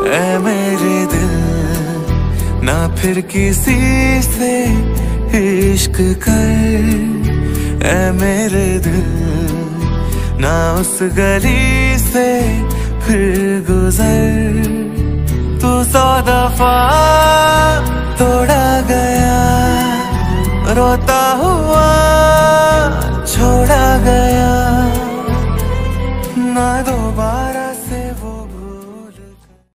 ऐ मेरे दिल, ना फिर किसी से इश्क कर। ऐ मेरे दिल, ना उस गली से फिर गुजर। तू 100 दफा तोड़ा गया, रोता